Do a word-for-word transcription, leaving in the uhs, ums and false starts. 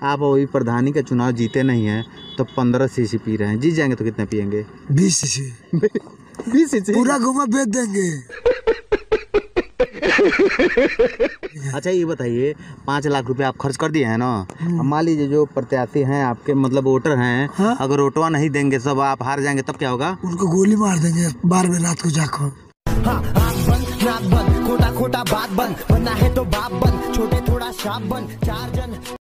आप अभी प्रधानी का चुनाव जीते नहीं हैं तो पंद्रह सीसी पी रहे हैं, जीत जाएंगे तो कितने पियेंगे? बीस सीसी। बीस सीसी पूरा घुमा बेच देंगे। अच्छा ये बताइए, पाँच लाख रुपए आप खर्च कर दिए हैं ना, अब मान लीजिए जो प्रत्याशी हैं आपके मतलब वोटर हैं, हाँ? अगर वोटवा नहीं देंगे सब आप हार जाएंगे तब क्या होगा? उनको गोली मार देंगे बारह बजे रात को जाकर। हाँ, आँख बंद, नाक बंद, खोटा खोटा बात बंद, बनना है तो बाप बंद, छोटे थोड़ा शाप बंद, चार जन